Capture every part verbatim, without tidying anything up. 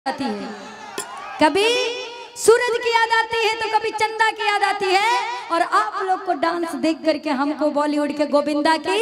आती है, कभी सूरज की याद आती है तो कभी चंदा की याद आती है। और आप लोग को डांस देख करके हमको बॉलीवुड के गोविंदा की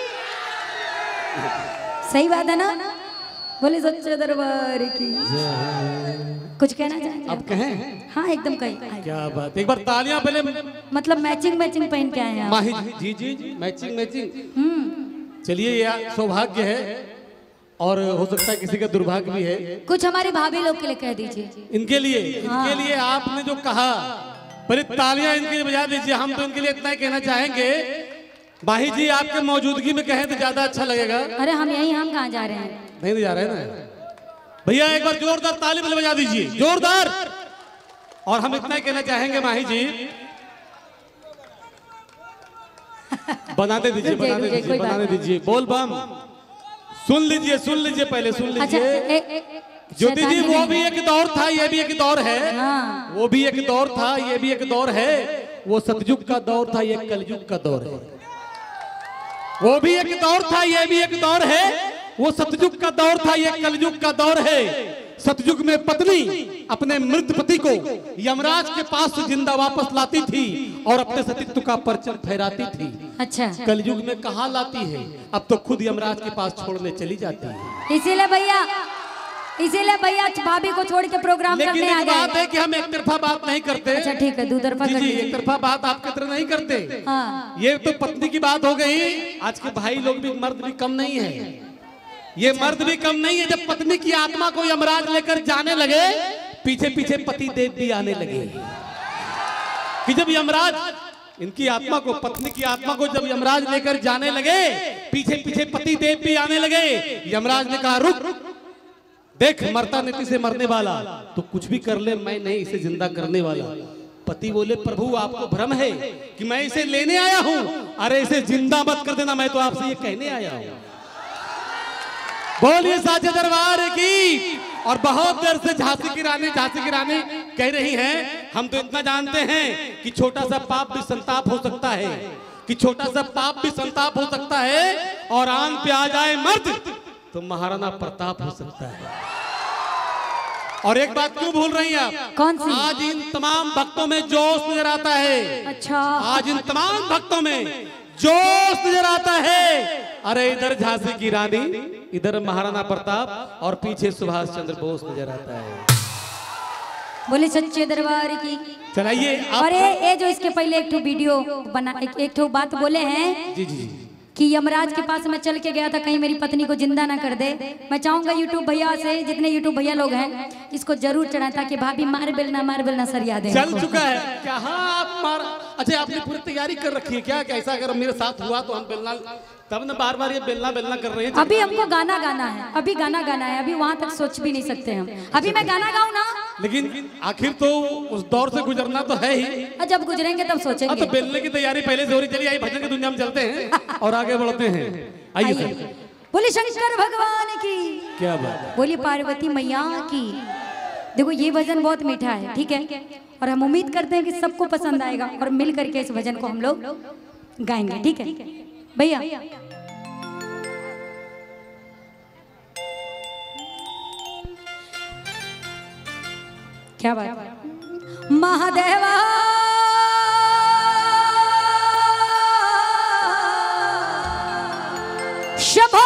सही बात है ना। बोले सच्चे दरबार की कुछ कहना चाहेंगे? अब कहें? हाँ एकदम कहें। क्या बात, एक बार तालियां पहले। मतलब मैचिंग मैचिंग पहन के आए हैं माही जी जी जी मैचिंग मैचिंग। हम्म चलिए यार सौभाग्य है और हो सकता है किसी का दुर्भाग्य भी है। कुछ हमारी भाभी लोग के लिए कह दीजिए। इनके लिए इनके लिए आपने जो कहा पहले तालियां इनके लिए बजा दीजिए। हम तो इनके लिए इतना ही कहना चाहेंगे, माही जी आपके मौजूदगी में कहें तो ज्यादा अच्छा लगेगा। अरे हम यही हम कहाँ जा रहे हैं? नहीं जा रहे हैं ना भैया, एक बार जोरदार ताली पहले बजा दीजिए, जोरदार। और हम इतना ही कहना चाहेंगे माही जी, बनाते दीजिए बनाते दीजिए बनाते दीजिए। बोल बम सुन लीजिए सुन लीजिए पहले सुन लीजिए। ज्योति जी वो भी एक दौर था, ये भी एक दौर है। हाँ। वो भी एक दौर था, ये भी एक दौर है। वो सतयुग का दौर था, ये कलयुग का दौर है। वो भी एक दौर था, ये भी एक दौर है। वो सतयुग का दौर था, ये कलयुग का दौर है। सतयुग में पत्नी अपने मृत पति को यमराज के पास से जिंदा वापस लाती थी और अपने सतीत्व का परचम फहराती थी। अच्छा, कलयुग में कहाँ लाती है, अब तो खुद यमराज के पास छोड़ने चली जाती है। इसीलिए भैया इसीलिए भैया भाभी को छोड़ के प्रोग्राम लेकिन करने आ एक गए। बात है कि हम एक तरफा बात नहीं करते। अच्छा ठीक है, दो तरफा जी कर जी दीजिए। एक तरफा बात आपके तरह नहीं करते। हाँ। ये तो पत्नी की बात हो गई। आज के भाई लोग भी, मर्द भी कम नहीं है। ये मर्द भी कम नहीं है। जब पत्नी की आत्मा को यमराज लेकर जाने लगे, पीछे पीछे पति देव भी आने लगे। कि जब यमराज इनकी आत्मा को, पत्नी की आत्मा को जब यमराज लेकर जाने लगे, पीछे पीछे पति देव भी आने लगे। यमराज ने कहा रुक, देख मरता नीति से मरने वाला, तो कुछ भी कर ले, मैं नहीं इसे जिंदा करने वाला। पति बोले प्रभु आपको भ्रम है कि मैं इसे लेने आया हूं। अरे इसे जिंदा मत कर देना, मैं तो आपसे ये कहने आया हूं। बोलिए साचे दरबार की। और बहुत देर से झांसी की रानी झांसी की रानी कह रही हैं, हम तो इतना जानते हैं कि छोटा सा पाप भी संताप हो सकता है, कि छोटा सा पाप भी संताप हो सकता है। और आन पे आ जाए मर्द तो महाराणा प्रताप हो सकता है। और एक बात क्यों भूल रही हैं आप? कौन सी? आज इन तमाम भक्तों में जोश नजर आता है। अच्छा, आज इन तमाम भक्तों में जोश नजर आता है। अरे इधर झांसी की रानी, इधर महाराणा प्रताप और पीछे सुभाष चंद्र बोस नजर आता है। बोले सच्चे दरबार की। चलाइए। और ये ये जो इसके पहले एक ठो वीडियो बना, एक एक ठो बात बोले हैं जी जी कि यमराज के पास मैं चल के गया था, कहीं मेरी पत्नी को जिंदा ना कर दे। मैं चाहूंगा यूट्यूब भैया से, जितने यूट्यूब भैया लोग हैं, इसको जरूर चढ़ा ताकि भाभी मार बेलना मार बेलना सरिया दे। चल चुका है क्या? हाँ आप मार। अच्छा आपने पूरी तैयारी कर रखी है क्या? कैसा अगर मेरे साथ हुआ तो हम बेलना, तब ना बार बार ये बेलना बेलना कर रहे हैं। अभी हमको गाना गाना है, अभी गाना गाना है, अभी वहां तक सोच भी नहीं सकते हम। अभी मैं गाना गाऊं ना, लेकिन आखिर तो उस दौर से गुजरना तो है ही। जब गुजरेंगे तब सोचेंगे। तो बेलने की तैयारी पहले से हो रही। चलिए आइए भजन की दुनिया में चलते हैं और आगे बढ़ते हैं। आइए सर। बोले शंकर भगवान की। क्या बात है। बोली पार्वती मैया की। देखो ये भजन बहुत मीठा है, ठीक है, और हम उम्मीद करते हैं कि सबको पसंद आएगा और मिल करके इस भजन को हम लोग गाएंगे, ठीक है भैया। क्या बात। महादेवा शभो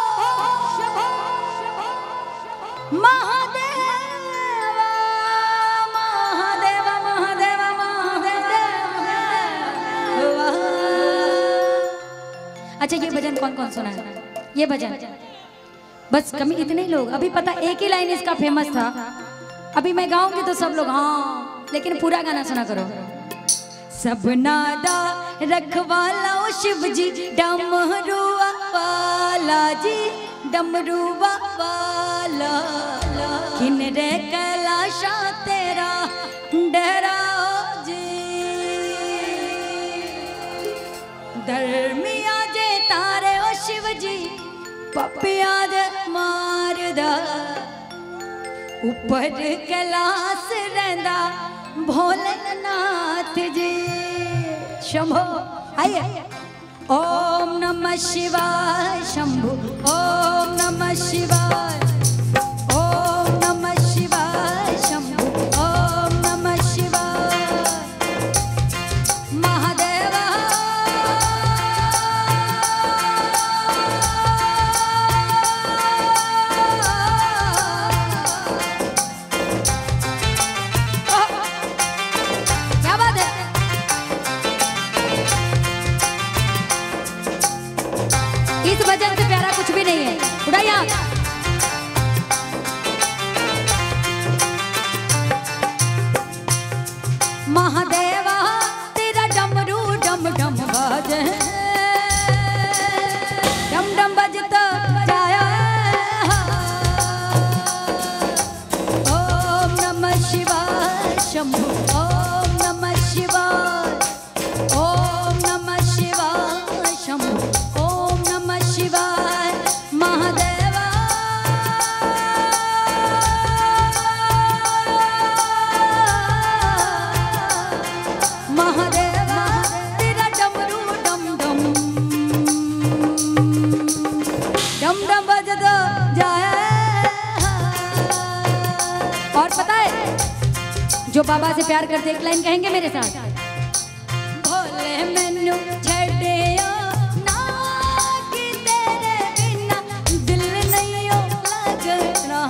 महादेवा महादेवा महादेवा महादेवा। अच्छा ये भजन कौन कौन सुना है? ये भजन बस कमी इतने ही लोग। अभी पता एक ही लाइन इसका फेमस था। अभी मैं गाऊंगी तो सब लोग हाँ, लेकिन पूरा गाना सुना करो। सब नादा रखवाला ओ शिव जी, डमरुआ वाला जी, डमरुआ वाला। किनरे कैलाशा तेरा डरा जी, धर्मिया जे तारे ओ शिव जी, पपिया दे मारदा। ऊपर कैलाश रहंदा भोलेनाथ जी। शंभो आइए। ओम नमः शिवाय शंभु, ओम नमः शिवाय, ओम नमः शिवाय। महादेवा तेरा डमरू डम डम बाजे, डम डम बजता जाया। ओम नमः शिवाय शंभु, ओम नमः शिवाय, ओम नमः शिवाय शंभु, ओम नमः शिवाय महादेवा। महादेवा तेरा डमरू डम डम डम डम बजता जाए। और पता है जो बाबा से प्यार करते एक लाइन कहेंगे मेरे साथ, भोले मैनू छड़ियो ना कि तेरे बिना दिल नहीं लगना,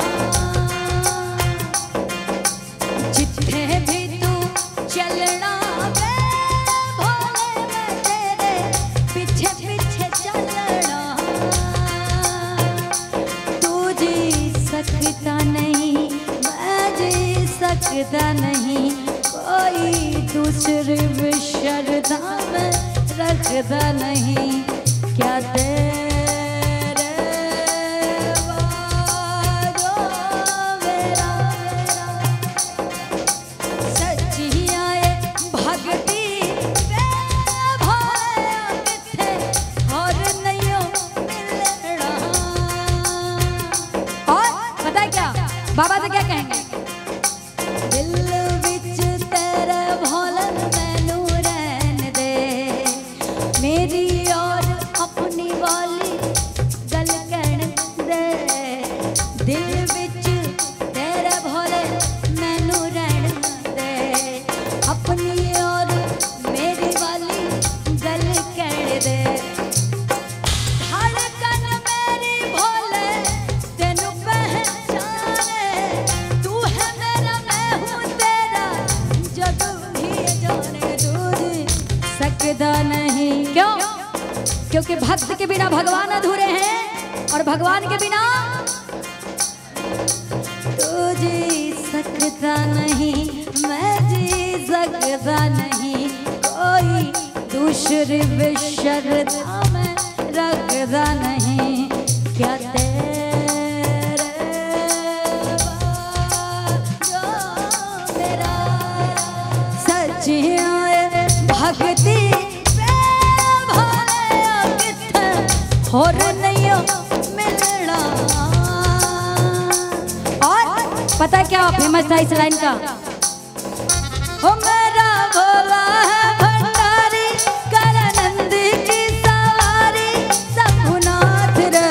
जिथे भी तू चलना वे भोले मैं तेरे पीछे पीछे चलना। तू जी सकता नहीं मैं जी सकता नहीं, कोई दूसरी भी श्रद्धा में रखता नहीं। क्या तेरे वादों मेरा सच्चियाँ ये भक्ति वे भोले किथे और नहीं मिलना। और पता है क्या बाबा से क्या कहेंगे, दिल विच तेरे भोले मैनू रहन दे, मेरी और अपनी वाली गल कहन दे। दिल विच तेरे भोले मैनू रहन दे, अपनी और मेरी वाली गल कहन दे। धड़कन मेरी भोले तेनू पहचाने, तू है मेरा मैं हूँ तेरा जग भी जाने। तू जी सकता नहीं, क्यों? क्योंकि भक्त के बिना भगवान अधूरे हैं और भगवान के बिना तू जी सकता नहीं मैं जी सकता नहीं, कोई दूसरी भी श्रद्धा में रखता नहीं। क्या तेरे वादों मेरा सच्चियाँ ये भक्ति वे भोले किथे और नहीं मिलना। और पता है क्या फेमस था इस लाइन का, ओ मेरा भोला है भंडारी कर नंद की सवारी शंभुनाथ रे।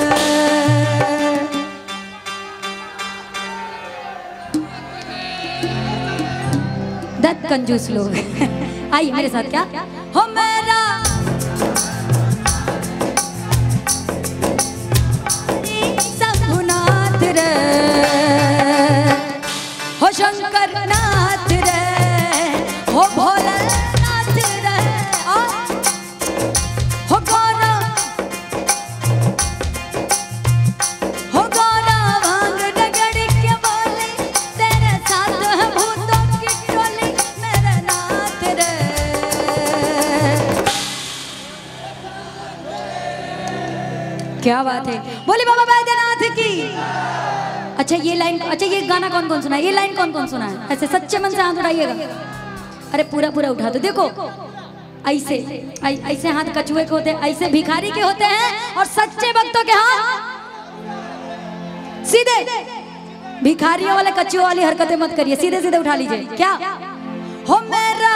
दत्त कंजूस लोग आइए मेरे साथ, क्या हो मेरा शंभुनाथ रे, हो शंकर नाथ रे, हो भोलेनाथ रे, हो गौरा हो गौरा भांग रगड़ के बोली, तेरे साथ है भूतों की टोली मेरे नाथ रे। क्या बात है, बोली बाबा बैद्यनाथ की। अच्छा ये लाइन, अच्छा ये गाना कौन कौन सुना है, ये लाइन कौन कौन सुना है? ऐसे सच्चे मन से हाथ उठाइएगा। अरे पूरा पूरा उठा दो। देखो ऐसे ऐसे हाथ कछुए के होते हैं, ऐसे भिखारी के होते हैं, और सच्चे भक्तों के हाथ सीधे। भिखारियों वाले कछुओं वाली हरकतें मत करिए, सीधे सीधे उठा लीजिए। क्या हो मेरा